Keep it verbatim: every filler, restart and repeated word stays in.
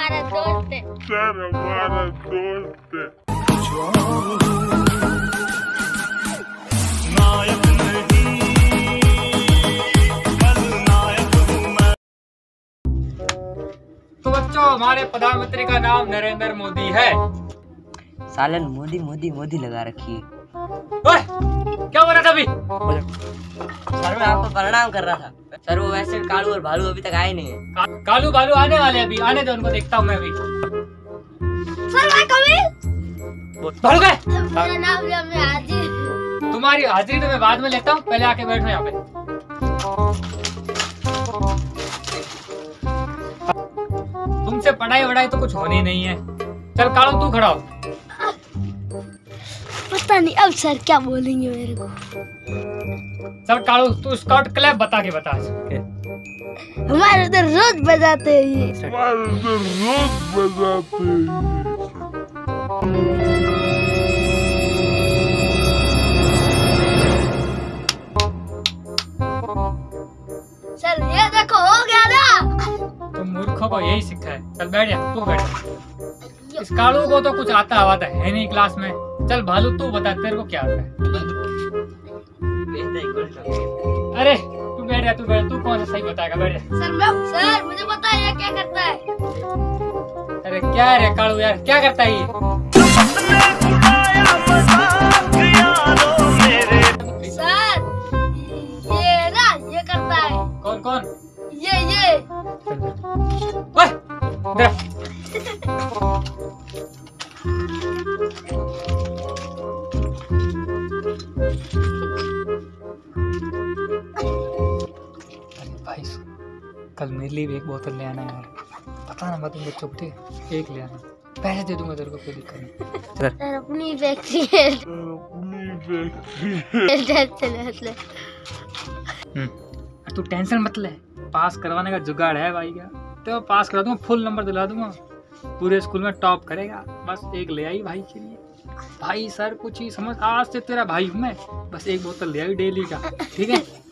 हमारा दोस्त है। सर हमारा दोस्त है। नायक नहीं नायक हूँ मैं। तो बच्चों, हमारे प्रधानमंत्री का नाम नरेंद्र मोदी है। सालन मोदी मोदी मोदी लगा रखी है। ओए, क्या बोल रहा था अभी? सर मैं आपको प्रणाम कर रहा था। सर वो वैसे कालू और भालू अभी तक आए नहीं है। का, कालू बालू आने वाले अभी, आने दो उनको, देखता हूँ मैं अभी। सर मैं कभी भालू गए? मेरा नाम लिया, मैं हाजिर। तुम्हारी हाजिरी तो मैं बाद में लेता हूँ, पहले आके बैठो यहाँ पे। तुमसे पढ़ाई वढ़ाई तो कुछ होनी नहीं है। चल कालू तू खड़ा हो। पता नहीं अब सर क्या बोलेंगे मेरे को। चल कालू तू स्काउट क्लब बता के बता। हमारे उधर रोज बजाते हैं ये। हमारे उधर रोज बजाते हैं। सर ये देखो हो गया ना। तुम मूर्खों को यही सिखा है। चल बैठ जा, तू बैठ। इस कालू को तो कुछ आता आता है नहीं क्लास में। चल भालू तू बता, तेरे को क्या आता है? अरे तू बैठ जा, तू बैठ। तू कौन सा सही बताएगा? बैठ जा। सर मैं सर मुझे पता है ये क्या करता है। अरे क्या है रे कालू यार, क्या करता है ये? सर ये ना ये करता है। कौन कौन? ये ये ओए, इधर। भाई कल मेरे लिए भी एक बोतल ले आना यार। पता ना मैं तुम बच्चों को, ठीक एक ले आना, पैसे दे दूंगा तेरे को, कोई दिक्कत नहीं। सर अपनी फैक्ट्री है। अपनी फैक्ट्री। तू टेंशन मत ले, पास करवाने का जुगाड़ है भाई। क्या तो पास करा दूंगा, फुल नंबर दिला दूंगा, पूरे स्कूल में टॉप करेगा। बस एक ले आई भाई के लिए। भाई सर कुछ ही समझ, आज से तेरा भाई हूँ मैं। बस एक बोतल ले आई डेली का, ठीक है?